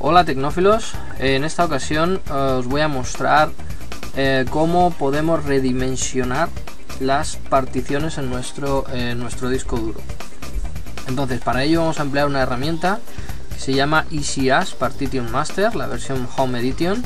Hola tecnófilos, en esta ocasión os voy a mostrar cómo podemos redimensionar las particiones en nuestro disco duro. Entonces, para ello vamos a emplear una herramienta que se llama EasyAs Partition Master, la versión Home Edition.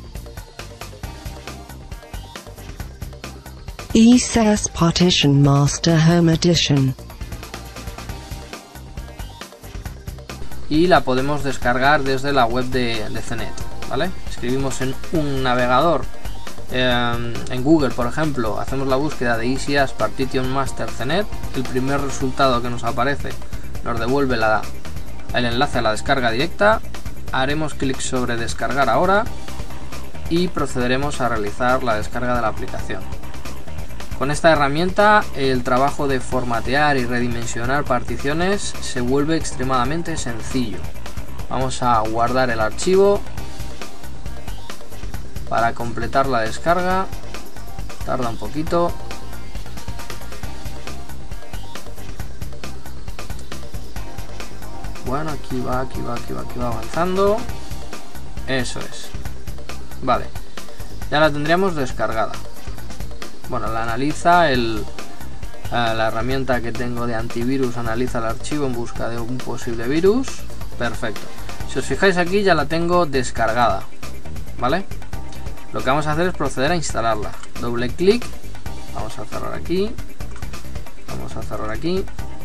EasyAs Partition Master Home Edition. Y la podemos descargar desde la web de CNET, ¿vale? Escribimos en un navegador, en Google por ejemplo, hacemos la búsqueda de EasyAs Partition Master CNET, el primer resultado que nos aparece nos devuelve el enlace a la descarga directa, haremos clic sobre descargar ahora y procederemos a realizar la descarga de la aplicación. Con esta herramienta el trabajo de formatear y redimensionar particiones se vuelve extremadamente sencillo. Vamos a guardar el archivo para completar la descarga. Tarda un poquito. Bueno, aquí va avanzando. Eso es. Vale, ya la tendríamos descargada. Bueno, la analiza la herramienta que tengo de antivirus, analiza el archivo en busca de un posible virus. Perfecto. Si os fijáis aquí ya la tengo descargada, ¿vale? Lo que vamos a hacer es proceder a instalarla. Doble clic, vamos a cerrar aquí, vamos a cerrar aquí.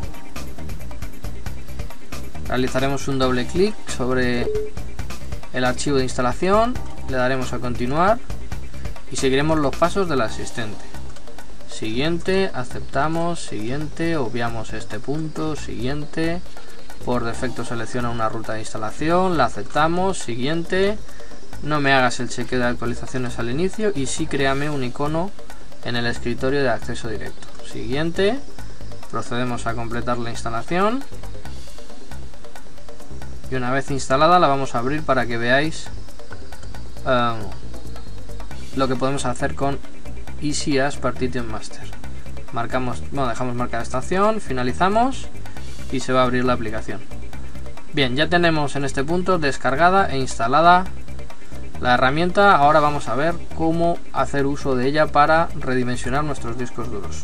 Realizaremos un doble clic sobre el archivo de instalación, le daremos a continuar y seguiremos los pasos del asistente. Siguiente, aceptamos, siguiente, obviamos este punto, siguiente, por defecto selecciona una ruta de instalación, la aceptamos, siguiente, no me hagas el chequeo de actualizaciones al inicio y sí créame un icono en el escritorio de acceso directo. Siguiente, procedemos a completar la instalación y una vez instalada la vamos a abrir para que veáis lo que podemos hacer con EasyAs Partition Master. Dejamos marcar estación, finalizamos y se va a abrir la aplicación. Bien, ya tenemos en este punto descargada e instalada la herramienta. Ahora vamos a ver cómo hacer uso de ella para redimensionar nuestros discos duros.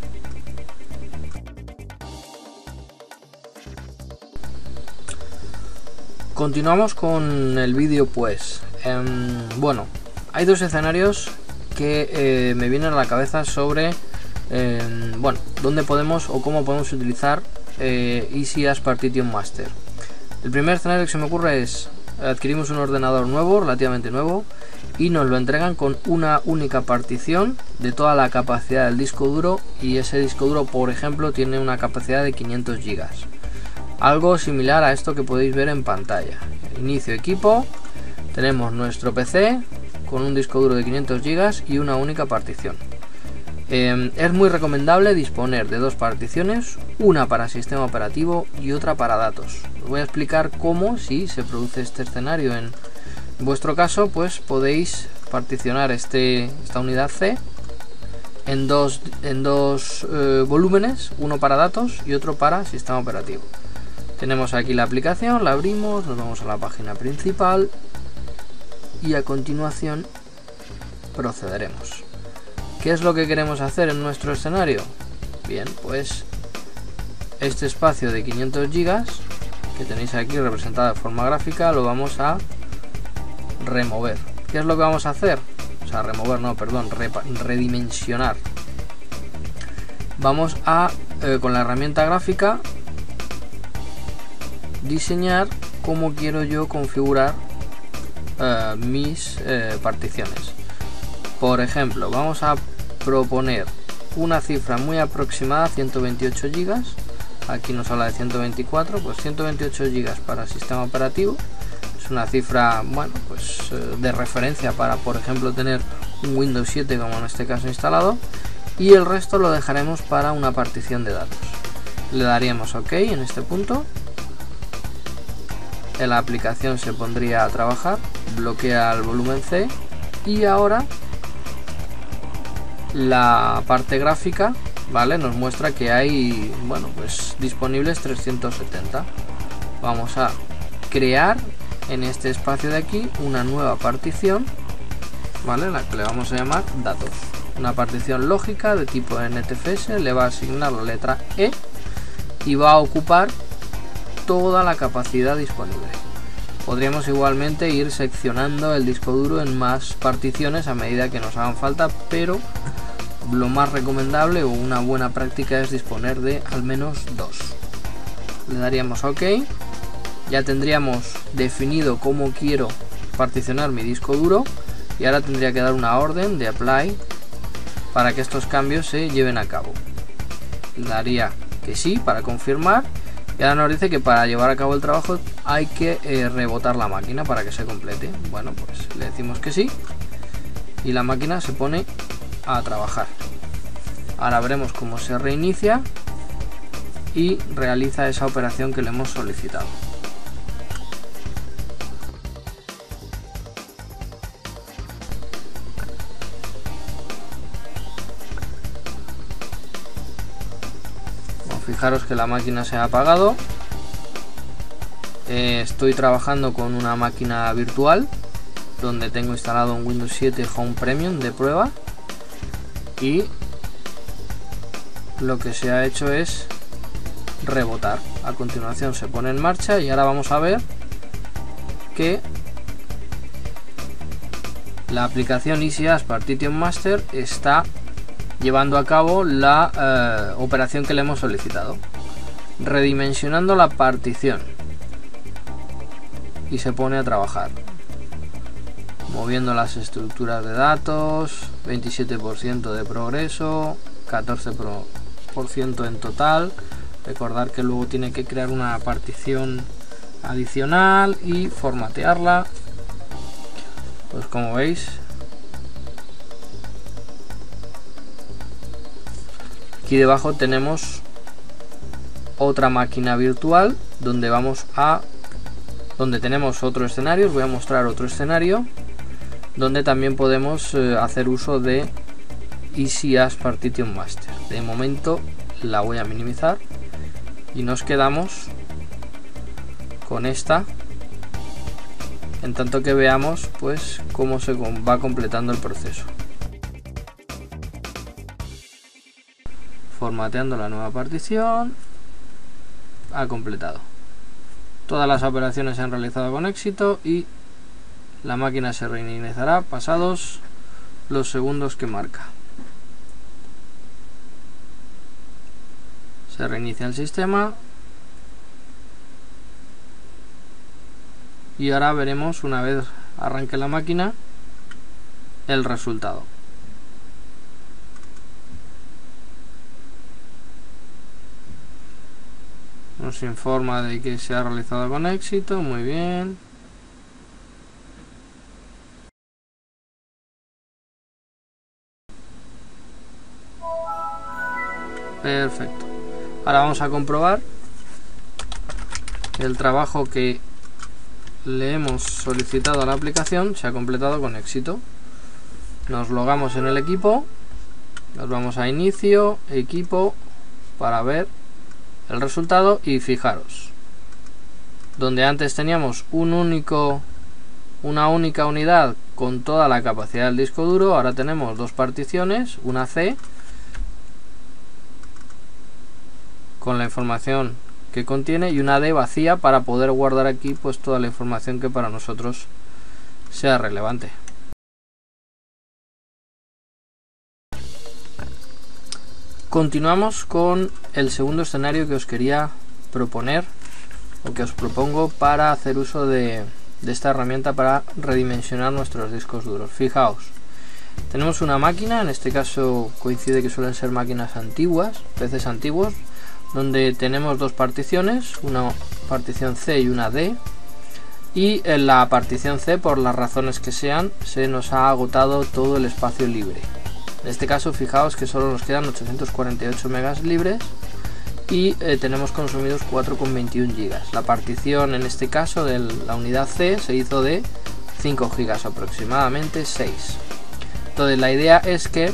Continuamos con el vídeo pues. Bueno, hay dos escenarios que me vienen a la cabeza sobre dónde podemos o cómo podemos utilizar EasyAs Partition Master. El primer escenario que se me ocurre es: adquirimos un ordenador nuevo, relativamente nuevo, y nos lo entregan con una única partición de toda la capacidad del disco duro, y ese disco duro por ejemplo tiene una capacidad de 500 GB. Algo similar a esto que podéis ver en pantalla. Inicio equipo, tenemos nuestro PC con un disco duro de 500 GB y una única partición. Es muy recomendable disponer de dos particiones, una para sistema operativo y otra para datos. Os voy a explicar cómo, si se produce este escenario en vuestro caso, pues podéis particionar esta unidad C en dos volúmenes, uno para datos y otro para sistema operativo. Tenemos aquí la aplicación, la abrimos, nos vamos a la página principal y a continuación procederemos. ¿Qué es lo que queremos hacer en nuestro escenario? Bien, pues este espacio de 500 GB que tenéis aquí representado de forma gráfica lo vamos a remover. ¿Qué es lo que vamos a hacer? O sea, remover, no, perdón, redimensionar. Vamos a, con la herramienta gráfica, diseñar cómo quiero yo configurar mis particiones. Por ejemplo, vamos a proponer una cifra muy aproximada, 128 GB. Aquí nos habla de 124, pues 128 GB para sistema operativo. Es una cifra, bueno, pues de referencia para, por ejemplo, tener un Windows 7 como en este caso instalado, y el resto lo dejaremos para una partición de datos. Le daríamos OK en este punto. La aplicación se pondría a trabajar, bloquea el volumen C y ahora la parte gráfica, ¿vale?, nos muestra que hay, bueno, pues disponibles 370. Vamos a crear en este espacio de aquí una nueva partición, ¿vale? La que le vamos a llamar datos. Una partición lógica de tipo NTFS, le va a asignar la letra E y va a ocupar toda la capacidad disponible. Podríamos igualmente ir seccionando el disco duro en más particiones a medida que nos hagan falta, pero lo más recomendable o una buena práctica es disponer de al menos 2. Le daríamos a OK. Ya tendríamos definido cómo quiero particionar mi disco duro y ahora tendría que dar una orden de apply para que estos cambios se lleven a cabo. Le daría que sí para confirmar y ahora nos dice que para llevar a cabo el trabajo hay que rebotar la máquina para que se complete. Bueno, pues le decimos que sí y la máquina se pone a trabajar. Ahora veremos cómo se reinicia y realiza esa operación que le hemos solicitado. Fijaros que la máquina se ha apagado. Estoy trabajando con una máquina virtual donde tengo instalado un Windows 7 Home Premium de prueba y lo que se ha hecho es rebotar. A continuación se pone en marcha y ahora vamos a ver que la aplicación EasyAs Partition Master está llevando a cabo la operación que le hemos solicitado, redimensionando la partición, y se pone a trabajar, moviendo las estructuras de datos, 27% de progreso, 14% en total. Recordar que luego tiene que crear una partición adicional y formatearla. Pues como veis, aquí debajo tenemos otra máquina virtual donde tenemos otro escenario. Os voy a mostrar otro escenario donde también podemos hacer uso de EasyAs Partition Master. De momento la voy a minimizar y nos quedamos con esta, en tanto que veamos pues cómo se va completando el proceso. Formateando la nueva partición, ha completado. Todas las operaciones se han realizado con éxito y la máquina se reiniciará pasados los segundos que marca. Se reinicia el sistema y ahora veremos, una vez arranque la máquina, el resultado. Nos informa de que se ha realizado con éxito. Muy bien. Perfecto. Ahora vamos a comprobar que el trabajo que le hemos solicitado a la aplicación se ha completado con éxito. Nos logamos en el equipo, nos vamos a inicio, equipo, para ver el resultado y fijaros, donde antes teníamos una única unidad con toda la capacidad del disco duro, ahora tenemos dos particiones, una C con la información que contiene y una D vacía para poder guardar aquí pues toda la información que para nosotros sea relevante. Continuamos con el segundo escenario que os quería proponer, o que os propongo para hacer uso de esta herramienta para redimensionar nuestros discos duros. Fijaos, tenemos una máquina, en este caso coincide que suelen ser máquinas antiguas, PCs antiguos, donde tenemos dos particiones, una partición C y una D, y en la partición C, por las razones que sean, se nos ha agotado todo el espacio libre. En este caso fijaos que solo nos quedan 848 megas libres y tenemos consumidos 4,21 gigas. La partición en este caso de la unidad C se hizo de 5 gigas aproximadamente, 6. Entonces la idea es que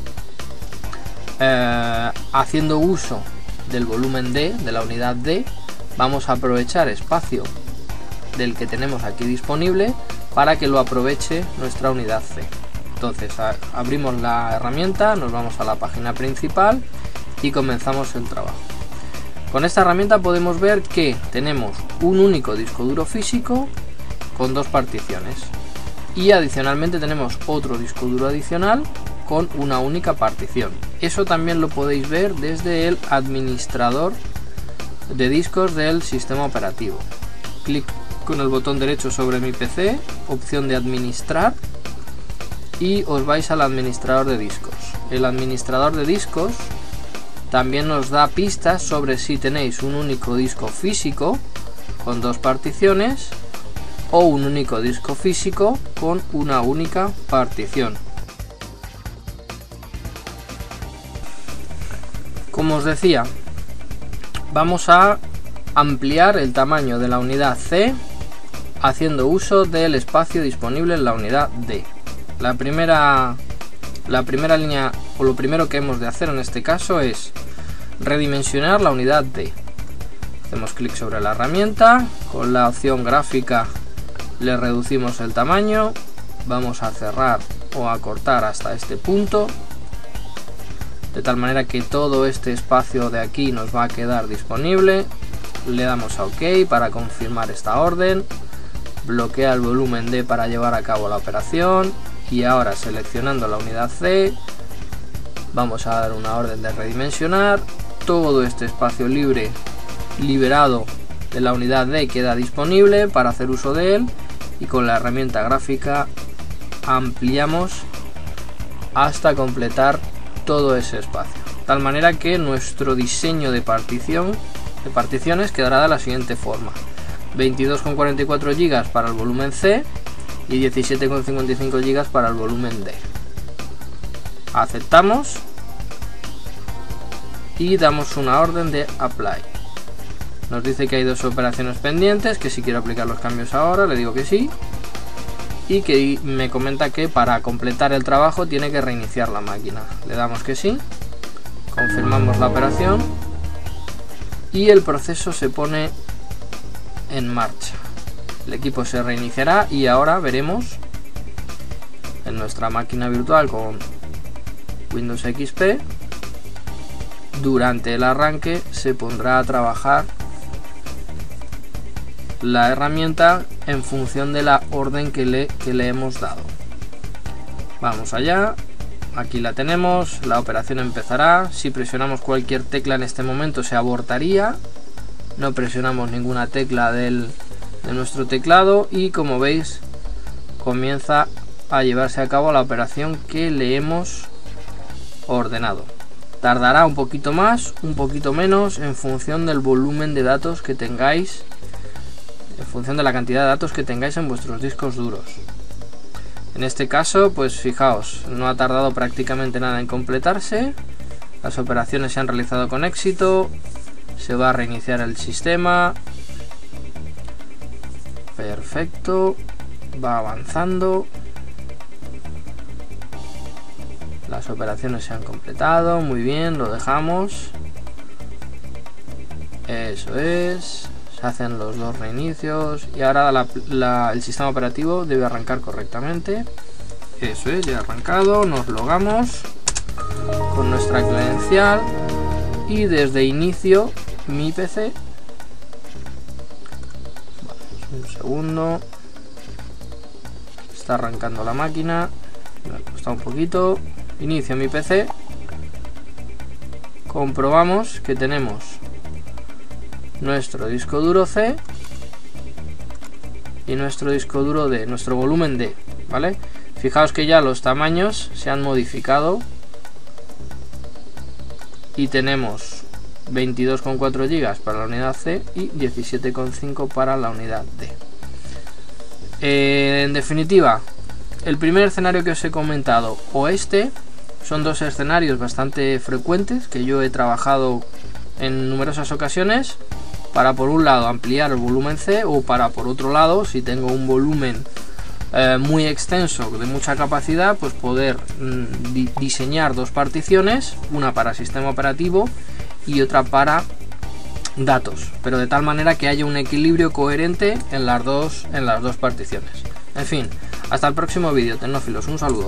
haciendo uso del volumen D, de la unidad D, vamos a aprovechar espacio del que tenemos aquí disponible para que lo aproveche nuestra unidad C. Entonces abrimos la herramienta, nos vamos a la página principal y comenzamos el trabajo. Con esta herramienta podemos ver que tenemos un único disco duro físico con 2 particiones y adicionalmente tenemos otro disco duro adicional con una única partición. Eso también lo podéis ver desde el administrador de discos del sistema operativo. Clic con el botón derecho sobre mi PC, opción de administrar, y os vais al administrador de discos. El administrador de discos también nos da pistas sobre si tenéis un único disco físico con 2 particiones o un único disco físico con una única partición. Como os decía, vamos a ampliar el tamaño de la unidad C haciendo uso del espacio disponible en la unidad D. La primera línea, o lo primero que hemos de hacer en este caso, es redimensionar la unidad D. Hacemos clic sobre la herramienta, con la opción gráfica le reducimos el tamaño, vamos a cerrar o a cortar hasta este punto, de tal manera que todo este espacio de aquí nos va a quedar disponible. Le damos a OK para confirmar esta orden, bloquea el volumen D para llevar a cabo la operación, y ahora seleccionando la unidad C vamos a dar una orden de redimensionar. Todo este espacio libre liberado de la unidad D queda disponible para hacer uso de él, y con la herramienta gráfica ampliamos hasta completar todo ese espacio, de tal manera que nuestro diseño de particiones quedará de la siguiente forma: 22,44 GB para el volumen C y 17,55 GB para el volumen D. Aceptamos y damos una orden de apply. Nos dice que hay 2 operaciones pendientes, que si quiero aplicar los cambios ahora, le digo que sí, y que me comenta que para completar el trabajo tiene que reiniciar la máquina. Le damos que sí, confirmamos la operación y el proceso se pone en marcha. El equipo se reiniciará y ahora veremos en nuestra máquina virtual con Windows XP, durante el arranque se pondrá a trabajar la herramienta en función de la orden que le hemos dado. Vamos allá, aquí la tenemos, la operación empezará. Si presionamos cualquier tecla en este momento se abortaría, no presionamos ninguna tecla de nuestro teclado y, como veis, comienza a llevarse a cabo la operación que le hemos ordenado. Tardará un poquito más, un poquito menos, en función del volumen de datos que tengáis, en función de la cantidad de datos que tengáis en vuestros discos duros. En este caso, pues fijaos, no ha tardado prácticamente nada en completarse, las operaciones se han realizado con éxito, se va a reiniciar el sistema. Perfecto, va avanzando, las operaciones se han completado, muy bien, lo dejamos. Eso es, se hacen los 2 reinicios y ahora el sistema operativo debe arrancar correctamente. Eso es, ya ha arrancado, nos logamos con nuestra credencial y desde inicio mi PC. Un segundo, está arrancando la máquina, me ha costado un poquito. Inicio mi PC, comprobamos que tenemos nuestro disco duro C y nuestro disco duro D, nuestro volumen D, ¿vale? Fijaos que ya los tamaños se han modificado y tenemos 22,4 GB para la unidad C y 17,5 para la unidad D. En definitiva, el primer escenario que os he comentado o este son 2 escenarios bastante frecuentes que yo he trabajado en numerosas ocasiones para, por un lado, ampliar el volumen C, o para, por otro lado, si tengo un volumen muy extenso de mucha capacidad, pues poder diseñar 2 particiones, una para sistema operativo y otra para datos, pero de tal manera que haya un equilibrio coherente en las dos particiones. En fin, hasta el próximo vídeo, tecnófilos, un saludo.